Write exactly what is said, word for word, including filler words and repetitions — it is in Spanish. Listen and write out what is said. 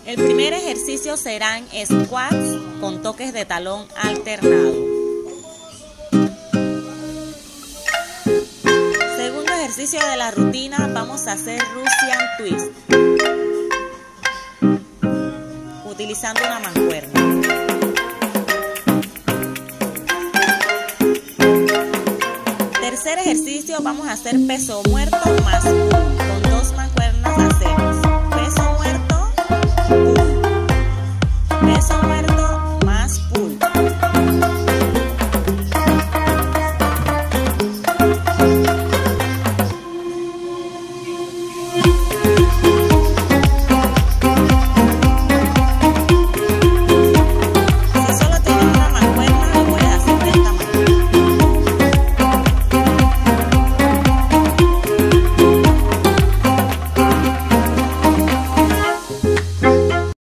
El primer ejercicio serán squats con toques de talón alternado. Segundo ejercicio de la rutina, vamos a hacer Russian twist utilizando una mancuerna. Tercer ejercicio, vamos a hacer peso muerto más pull.